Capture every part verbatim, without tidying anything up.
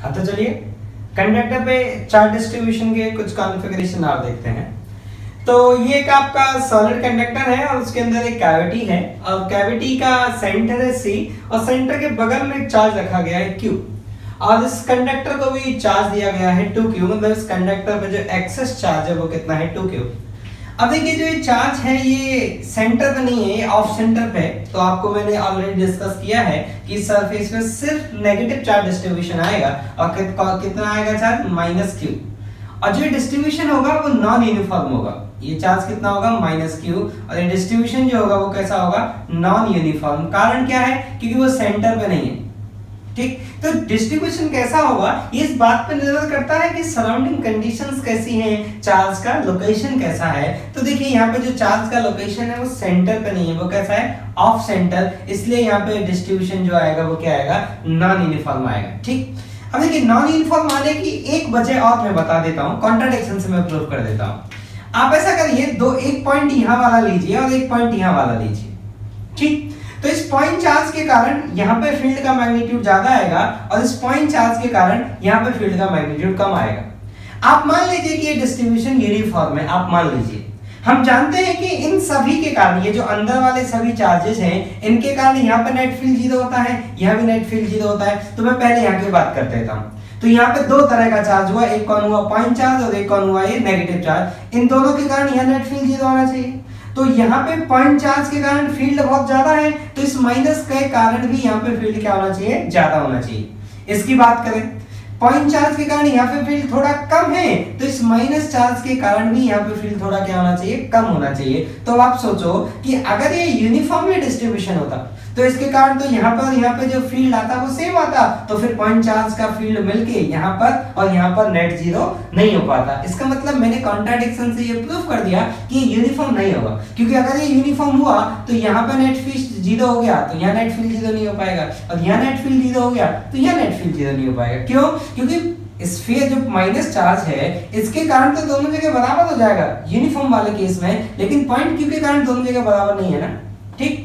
हाँ तो चलिए कंडक्टर पे चार्ज डिस्ट्रीब्यूशन के कुछ कॉन्फ़िगरेशन आप देखते हैं। तो ये एक आपका सॉलिड कंडक्टर है और उसके अंदर एक कैविटी है और कैविटी का सेंटर है सी और सेंटर के बगल में एक चार्ज रखा गया है Q और इस कंडक्टर को भी चार्ज दिया गया है टू क्यू, मतलब इस कंडक्टर पे जो एक्सेस चार्ज है वो कितना है टू क्यू। अब देखिए जो ये चार्ज है ये सेंटर पे नहीं है, ये ऑफ सेंटर पे है। तो आपको मैंने ऑलरेडी डिस्कस किया है कि सरफेस पे सिर्फ नेगेटिव चार्ज डिस्ट्रीब्यूशन आएगा और कि, कितना आएगा चार्ज माइनस क्यू, और जो डिस्ट्रीब्यूशन होगा वो नॉन यूनिफॉर्म होगा। ये चार्ज कितना होगा माइनस क्यू और ये डिस्ट्रीब्यूशन जो होगा वो कैसा होगा नॉन यूनिफॉर्म। कारण क्या है क्योंकि वो सेंटर पे नहीं है। ठीक, तो डिस्ट्रीब्यूशन कैसा होगा ये इस बात पर निर्भर करता है कि सराउंडिंग कंडीशंस कैसी हैं, चार्ज का लोकेशन कैसा है। तो देखिए यहाँ पे जो चार्ज का लोकेशन है वो सेंटर पे नहीं है, वो कैसा है ऑफ सेंटर, इसलिए यहाँ पे डिस्ट्रीब्यूशन जो आएगा वो क्या आएगा नॉन यूनिफॉर्म आएगा। ठीक, अब देखिए नॉन यूनिफॉर्म आने की एक वजह और मैं बता देता हूँ, कॉन्ट्राडिक्शन से मैं प्रूव कर देता हूँ। आप ऐसा करिए दो एक पॉइंट यहाँ वाला लीजिए और एक पॉइंट यहाँ वाला लीजिए। ठीक, तो इस पॉइंट चार्ज के कारण यहाँ पे फील्ड का मैग्नीट्यूड ज्यादा आएगा और इस पॉइंट चार्ज के कारण यहाँ पे फील्ड का मैग्नीट्यूड कम आएगा। आप मान लीजिए कि ये डिस्ट्रीब्यूशन यूनिफॉर्म है, आप मान लीजिए। हम जानते हैं कि इन सभी के कारण ये जो अंदर वाले सभी चार्जेस हैं इनके कारण यहाँ पे नेट फील्ड जीरो होता है, यहाँ भी नेट फील्ड जीरो होता है। तो मैं पहले यहाँ की बात कर देता हूँ। तो यहाँ पे दो तरह का चार्ज हुआ, एक कौन हुआ पॉइंट चार्ज और एक कौन हुआ ये नेगेटिव चार्ज। इन दोनों के कारण यहाँ नेट फील्ड जीरो होना चाहिए। तो यहाँ पे पॉइंट चार्ज के कारण फील्ड बहुत ज्यादा है, तो इस माइनस के कारण भी यहाँ पे फील्ड क्या होना चाहिए ज्यादा होना चाहिए। इसकी बात करें पॉइंट चार्ज के कारण यहाँ पे फील्ड थोड़ा कम है, तो इस माइनस चार्ज के कारण भी यहाँ पे फील्ड थोड़ा क्या होना चाहिए कम होना चाहिए। तो आप सोचो कि अगर ये यूनिफॉर्मली डिस्ट्रीब्यूशन होता तो इसके कारण तो यहाँ पर यहाँ पे जो फील्ड आता वो सेम आता, तो फिर पॉइंट चार्ज का फील्ड मिलके यहाँ पर और यहाँ पर नेट जीरो नहीं हो पाता। इसका मतलब मैंने कॉन्ट्राडिक्शन से ये प्रूफ कर दिया कि यूनिफॉर्म नहीं होगा, क्योंकि अगर ये यूनिफॉर्म हुआ तो यहाँ पर नेट फील्ड जीरो हो गया तो यहाँ नेट फील्ड जीरो नहीं हो पाएगा, और यहाँ नेट फील्ड जीरो हो गया तो यहाँ नेट फील्ड जीरो नहीं हो पाएगा। क्यों? क्योंकि स्फीयर जो माइनस चार्ज है इसके कारण तो दोनों जगह बराबर हो जाएगा यूनिफॉर्म वाले केस में, लेकिन पॉइंट क्यू के कारण दोनों जगह बराबर नहीं है ना। ठीक,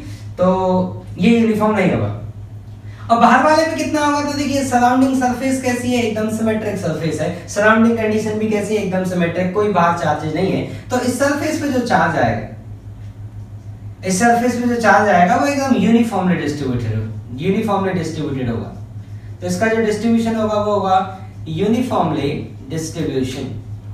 तो ये यूनिफॉर्म नहीं होगा। और बाहर वाले पे कितना होगा? तो देखिए सराउंडिंग सरफेस कैसी है, एकदम सिमेट्रिक सरफेस है। सराउंडिंग कंडीशन भी कैसी है, एकदम सिमेट्रिक, कोई बाहर चार्जेस नहीं है। तो इस सरफेस पे जो चार्ज आएगा, इस सरफेस पे जो चार्ज आएगा वो एकदम यूनिफॉर्मली डिस्ट्रीब्यूटेड होगा, यूनिफॉर्मली डिस्ट्रीब्यूटेड होगा। तो इसका जो डिस्ट्रीब्यूशन होगा वो होगा यूनिफॉर्मली डिस्ट्रीब्यूशन।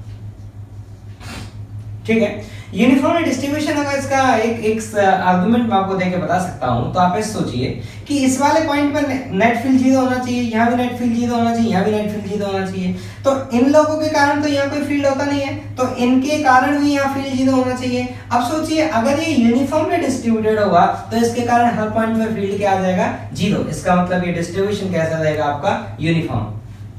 ठीक है, यूनिफॉर्म डिस्ट्रीब्यूशन अगर इसका एक एक आर्गुमेंट मैं आपको देके बता सकता हूं, तो आप ऐसे सोचिए कि इस वाले पॉइंट पर नेट फील्ड जीरो होना चाहिए, यहाँ भी नेट फील्ड जीरो होना चाहिए, यहाँ भी नेट फील्ड जीरो होना चाहिए। तो इन लोगों के कारण तो यहाँ कोई फील्ड होता नहीं है, तो इनके कारण भी यहाँ फील्ड जीरो होना चाहिए। अब सोचिए अगर ये यूनिफॉर्मली डिस्ट्रीब्यूटेड होगा तो इसके कारण हर पॉइंट पर फील्ड क्या आ जाएगा जीरो। इसका मतलब ये डिस्ट्रीब्यूशन कैसा रहेगा आपका यूनिफॉर्म।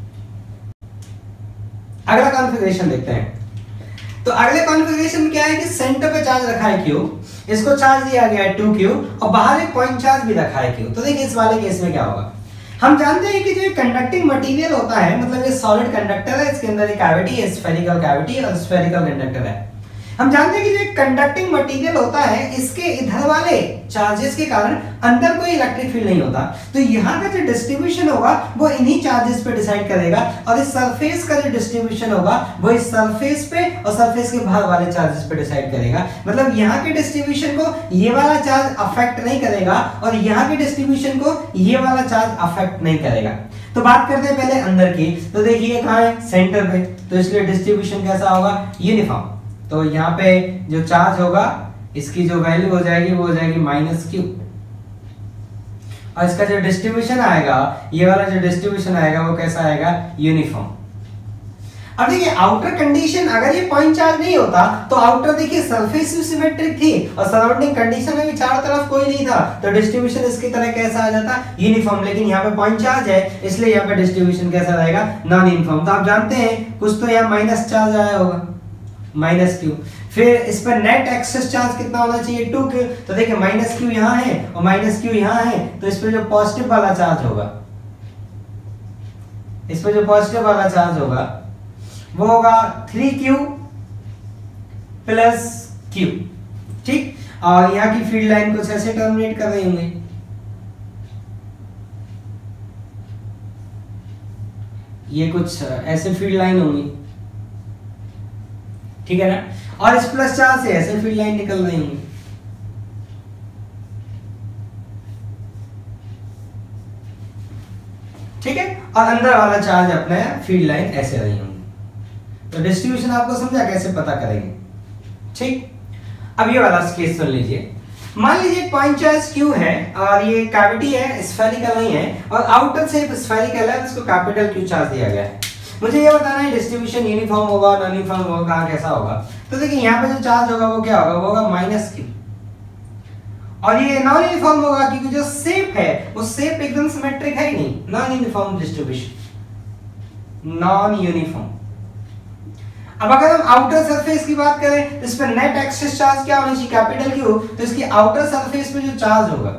अगला कॉन्फ़िगरेशन देखते हैं। तो अगले कॉन्फ़िगरेशन क्या है कि सेंटर पे चार्ज रखा है Q, इसको चार्ज दिया गया है टू क्यू और बाहर एक पॉइंट चार्ज भी रखा है Q। तो देखिए इस वाले केस में क्या होगा। हम जानते हैं कि जो कंडक्टिंग मटेरियल होता है, मतलब ये सॉलिड कंडक्टर है, इसके अंदर एक कैविटी है, स्फेरिकल कैविटी और स्फेरिकल कंडक्टर है। हम जानते हैं कि जो कंडक्टिंग मटेरियल होता है इसके इधर वाले चार्जेस के कारण अंदर कोई इलेक्ट्रिक फील्ड नहीं होता, तो यहाँ का जो डिस्ट्रीब्यूशन होगा वो इन्हीं चार्जेस पे डिसाइड करेगा, और इस सरफेस का जो डिस्ट्रीब्यूशन होगा वो इस सरफेस पे और सरफेस के बाहर वाले चार्जेस पे डिसाइड करेगा। मतलब यहाँ के डिस्ट्रीब्यूशन को ये वाला चार्ज अफेक्ट नहीं करेगा और यहाँ के डिस्ट्रीब्यूशन को ये वाला चार्ज अफेक्ट नहीं करेगा। तो बात करते हैं पहले अंदर की। तो देखिए कहाँ है सेंटर पे, तो इसलिए डिस्ट्रीब्यूशन कैसा होगा यूनिफॉर्म। तो यहाँ पे जो चार्ज होगा इसकी जो वैल्यू हो जाएगी वो हो जाएगी माइनस क्यू, और इसका जो डिस्ट्रीब्यूशन आएगा, ये वाला जो डिस्ट्रीब्यूशन आएगा वो कैसा आएगा यूनिफॉर्म। अब देखिए आउटर कंडीशन, अगर ये पॉइंट चार्ज नहीं होता तो आउटर देखिए सरफेस भी सिमेट्रिक थी और सराउंडिंग कंडीशन में भी चारों तरफ कोई नहीं था, तो डिस्ट्रीब्यूशन इसकी तरह कैसा आ जाता यूनिफॉर्म। लेकिन यहाँ पे पॉइंट चार्ज है इसलिए यहाँ पे डिस्ट्रीब्यूशन कैसा रहेगा नॉन यूनिफॉर्म। तो आप जानते हैं कुछ तो यहाँ माइनस चार्ज आया होगा, माइनस क्यू। फिर इस पर नेट एक्सेस चार्ज कितना होना चाहिए टू क्यू। तो देखिए माइनस क्यू यहाँ है और माइनस क्यू यहाँ है, तो इस पर जो पॉजिटिव वाला चार्ज होगा, इस पर जो पॉजिटिव वाला चार्ज होगा वो होगा थ्री क्यू प्लस क्यू। ठीक, और यहाँ की फील्ड लाइन कुछ ऐसे टर्मिनेट कर रही होंगे। ये कुछ ऐसे फील्ड लाइन होंगी, ठीक है ना, और इस प्लस चार्ज से ऐसे फील्ड लाइन निकल रही होंगी। ठीक है, और अंदर वाला चार्ज अपने फील्ड लाइन ऐसे रही होंगी। तो डिस्ट्रीब्यूशन आपको समझा, कैसे पता करेंगे। ठीक, अब ये वाला केस सुन लीजिए। मान लीजिए पॉइंट चार्ज Q है और ये कैविटी है, स्फेरिकल नहीं है, और आउटर से स्फेरिकल है, इसको कैपिटल Q चार्ज दिया गया है। मुझे ये बताना है डिस्ट्रीब्यूशन यूनिफॉर्म होगा, नॉन यूनिफॉर्म होगा, कैसा होगा। तो देखिए यहाँ पे जो चार्ज होगा वो क्या होगा, वो होगा माइनस Q, और ये नॉन यूनिफॉर्म होगा क्योंकि जो शेप है वो शेप एकदम सिमेट्रिक है ही नहीं, non uniform distribution, non uniform. अब अगर हम आउटर सरफेस की बात करें तो इस पर नेट एक्सेस चार्ज क्या होना चाहिए, कैपिटल Q। तो इसकी आउटर सरफेस पे जो चार्ज होगा,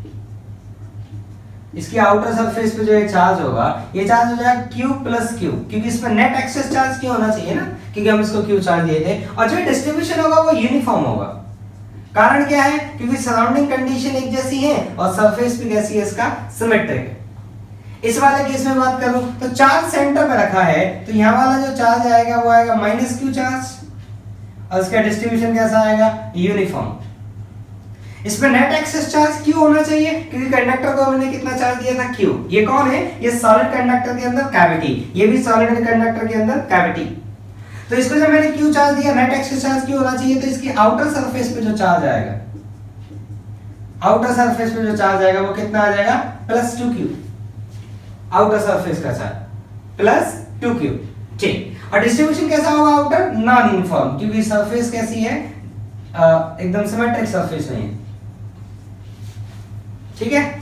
इसकी आउटर सरफेस पे जो ये चार्ज होगा, ये चार्ज हो जाएगा Q प्लस Q, क्योंकि इस पर नेट एक्सेस चार्ज क्यों होना चाहिए ना, क्योंकि हम इसको Q चार्ज दिए थे। और जो डिस्ट्रीब्यूशन होगा वो यूनिफॉर्म होगा। कारण क्या है, क्योंकि सराउंडिंग कंडीशन एक जैसी है और सरफेस भी कैसी है, इसका सिमेट्रिक है। इस वाले केस में बात करूं तो चार्ज सेंटर पे रखा है, तो यहाँ वाला जो चार्ज आएगा वो आएगा माइनस Q चार्ज, और इसका डिस्ट्रीब्यूशन कैसा आएगा, यूनिफॉर्म। इस पे नेट एक्सेस चार्ज Q होना चाहिए, क्योंकि कंडक्टर को हमने कितना चार्ज दिया था, Q। ये कौन है, ये सॉलिड कंडक्टर के अंदर कैविटी, ये भी सॉलिड कंडक्टर के अंदर कैविटी। तो इसको जब मैंने Q चार्ज दिया, नेट एक्सेस चार्ज Q होना चाहिए, तो इसकी आउटर सरफेस पे जो चार्ज आएगा, आउटर सरफेस पे जो चार्ज आएगा वो कितना आ जाएगा, plus two Q. Outer surface का चार्ज प्लस टू क्यू। ठीक, और डिस्ट्रीब्यूशन कैसा होगा आउटर, नॉन यूनिफॉर्म, क्योंकि सरफेस कैसी है, आ, एकदम सिमेट्रिक सरफेस नहीं है। ठीक है,